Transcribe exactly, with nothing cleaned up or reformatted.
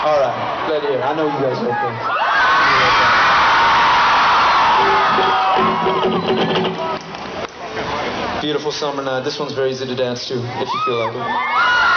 All right, glad to hear. I know you guys are okay. Beautiful summer night. This one's very easy to dance to if you feel like it.